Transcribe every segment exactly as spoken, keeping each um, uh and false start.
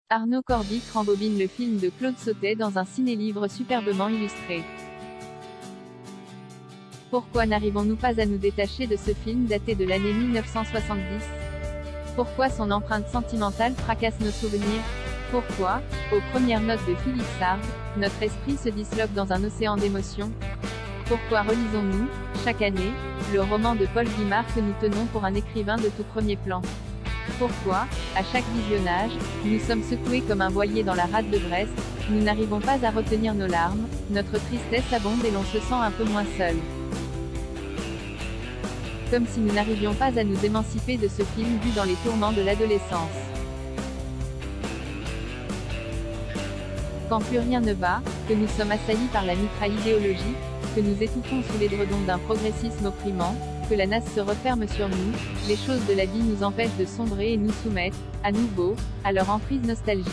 Arnaud Corbic rembobine le film de Claude Sautet dans un ciné-livre superbement illustré. Pourquoi n'arrivons-nous pas à nous détacher de ce film daté de l'année mille neuf cent soixante-dix? Pourquoi son empreinte sentimentale fracasse nos souvenirs? Pourquoi, aux premières notes de Philippe Sarde, notre esprit se disloque dans un océan d'émotions? Pourquoi relisons-nous, chaque année, le roman de Paul Guimard que nous tenons pour un écrivain de tout premier plan? Pourquoi, à chaque visionnage, nous sommes secoués comme un voilier dans la rade de Brest, nous n'arrivons pas à retenir nos larmes, notre tristesse abonde et l'on se sent un peu moins seul? Comme si nous n'arrivions pas à nous émanciper de ce film vu dans les tourments de l'adolescence. Quand plus rien ne va, que nous sommes assaillis par la mitraille idéologique, que nous étouffons sous l'édredon d'un progressisme opprimant, que la nasse se referme sur nous, les choses de la vie nous empêchent de sombrer et nous soumettent, à nouveau, à leur emprise nostalgique.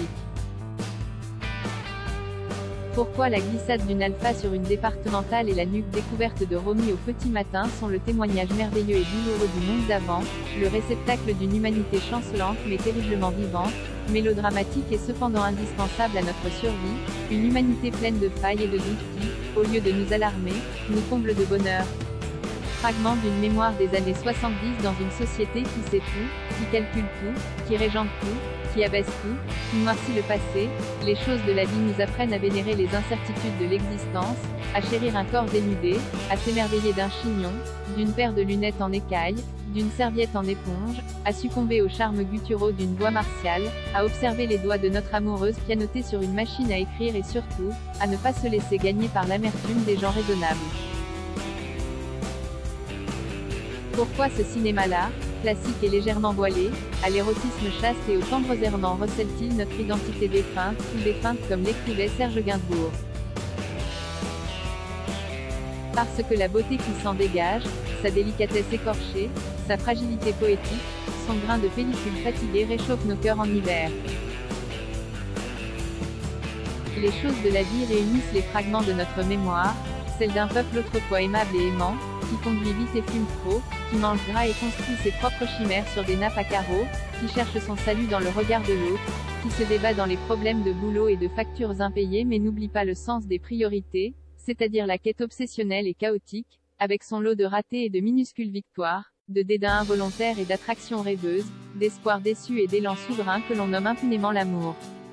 Pourquoi la glissade d'une alpha sur une départementale et la nuque découverte de Romy au petit matin sont le témoignage merveilleux et douloureux du monde d'avant, le réceptacle d'une humanité chancelante mais terriblement vivante, mélodramatique et cependant indispensable à notre survie, une humanité pleine de failles et de doutes qui, au lieu de nous alarmer, nous comble de bonheur. Fragment d'une mémoire des années soixante-dix dans une société qui sait tout, qui calcule tout, qui régente tout, qui abaisse tout, qui noircit le passé, les choses de la vie nous apprennent à vénérer les incertitudes de l'existence, à chérir un corps dénudé, à s'émerveiller d'un chignon, d'une paire de lunettes en écaille, d'une serviette en éponge, à succomber aux charmes gutturaux d'une voix martiale, à observer les doigts de notre amoureuse pianoter sur une machine à écrire et surtout, à ne pas se laisser gagner par l'amertume des gens raisonnables. Pourquoi ce cinéma-là, classique et légèrement voilé, à l'érotisme chaste et aux tendres errements recèle-t-il notre identité défunte, ou défunte comme l'écrivait Serge Gainsbourg? Parce que la beauté qui s'en dégage, sa délicatesse écorchée, sa fragilité poétique, son grain de pellicule fatigué réchauffe nos cœurs en hiver. Les choses de la vie réunissent les fragments de notre mémoire, celle d'un peuple autrefois aimable et aimant, qui conduit vite et fume trop, qui mange gras et construit ses propres chimères sur des nappes à carreaux, qui cherche son salut dans le regard de l'autre, qui se débat dans les problèmes de boulot et de factures impayées mais n'oublie pas le sens des priorités, c'est-à-dire la quête obsessionnelle et chaotique, avec son lot de ratés et de minuscules victoires, de dédain involontaire et d'attractions rêveuses, d'espoir déçu et d'élan souverain que l'on nomme impunément l'amour.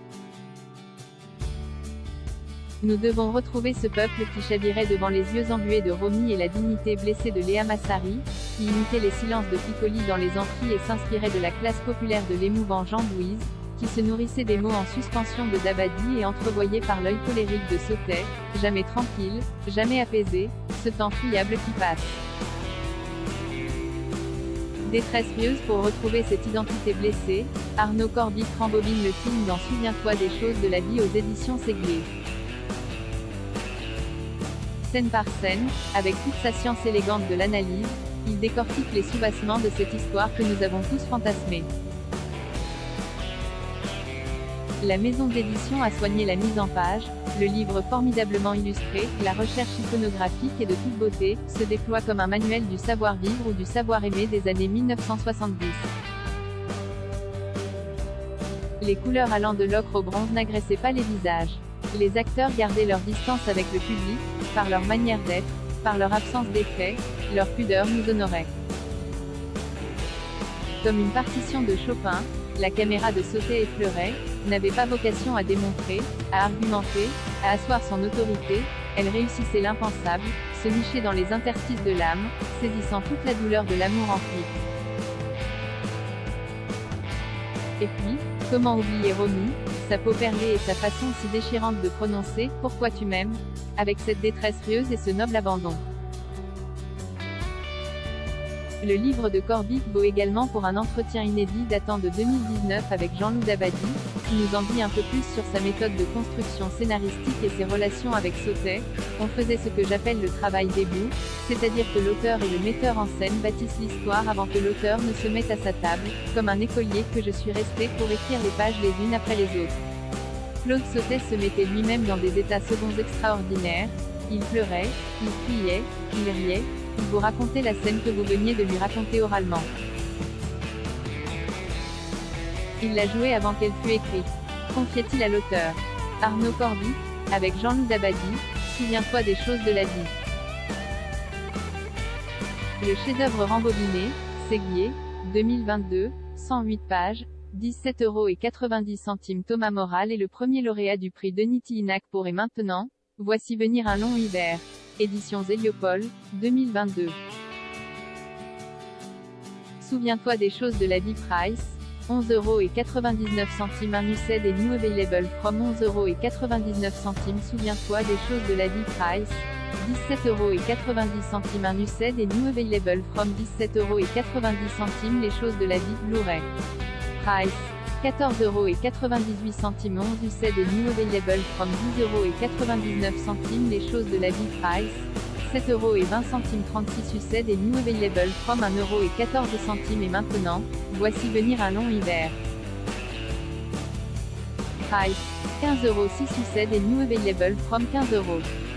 Nous devons retrouver ce peuple qui chavirait devant les yeux embués de Romy et la dignité blessée de Léa Massari, qui imitait les silences de Piccoli dans les amphis et s'inspirait de la classe populaire de l'émouvant Jean Bouise, qui se nourrissait des mots en suspension de Dabadi et entrevoyait par l'œil colérique de Sautet, jamais tranquille, jamais apaisé, ce temps friable qui passe. Détresse pieuse pour retrouver cette identité blessée, Arnaud Corbic rembobine le film dans Souviens-toi des choses de la vie aux éditions Séguier. Scène par scène, avec toute sa science élégante de l'analyse, il décortique les soubassements de cette histoire que nous avons tous fantasmée. La maison d'édition a soigné la mise en page, le livre formidablement illustré, la recherche iconographique et de toute beauté, se déploie comme un manuel du savoir-vivre ou du savoir-aimer des années mille neuf cent soixante-dix. Les couleurs allant de l'ocre au bronze n'agressaient pas les visages. Les acteurs gardaient leur distance avec le public, par leur manière d'être, par leur absence d'effet, leur pudeur nous honorait. Comme une partition de Chopin, la caméra de Sautet effleurait, n'avait pas vocation à démontrer, à argumenter, à asseoir son autorité, elle réussissait l'impensable, se nichait dans les interstices de l'âme, saisissant toute la douleur de l'amour en fuite. Et puis, comment oublier Romy, sa peau perlée et sa façon si déchirante de prononcer « Pourquoi tu m'aimes ?» avec cette détresse rieuse et ce noble abandon. Le livre de Corbic vaut également pour un entretien inédit datant de deux mille dix-neuf avec Jean-Loup Dabadi, qui nous en dit un peu plus sur sa méthode de construction scénaristique et ses relations avec Sautet. On faisait ce que j'appelle le travail des bouts, c'est-à-dire que l'auteur et le metteur en scène bâtissent l'histoire avant que l'auteur ne se mette à sa table, comme un écolier que je suis resté pour écrire les pages les unes après les autres. Claude Sautet se mettait lui-même dans des états seconds extraordinaires, il pleurait, il criait, il riait, il vous racontait la scène que vous veniez de lui raconter oralement. Il l'a jouée avant qu'elle fût écrite. confiait-il à l'auteur. Arnaud Corby, avec Jean-Loup Dabadi, souviens-toi des choses de la vie. Le chef-d'œuvre rembobiné, Séguier, deux mille vingt-deux, cent huit pages, dix-sept euros quatre-vingt-dix. Thomas Morel est le premier lauréat du prix Denis Tillinac pour Et maintenant, voici venir un long hiver. Éditions Héliopole, deux mille vingt-deux. Souviens-toi des choses de la vie. Price, onze euros quatre-vingt-dix-neuf. Un Used et New Available from onze euros quatre-vingt-dix-neuf. Souviens-toi des choses de la vie. Price, dix-sept euros quatre-vingt-dix. Un Used et New Available from dix-sept euros quatre-vingt-dix. Les choses de la vie. Blu-ray. Price, quatorze euros quatre-vingt-dix-huit. onze Used et New Available from dix euros quatre-vingt-dix-neuf. Les choses de la vie. Price, sept euros vingt. trente-six Used et New Available from un euro quatorze. Et maintenant, voici venir un long hiver. Price, quinze euros six Used et New Available from quinze euros.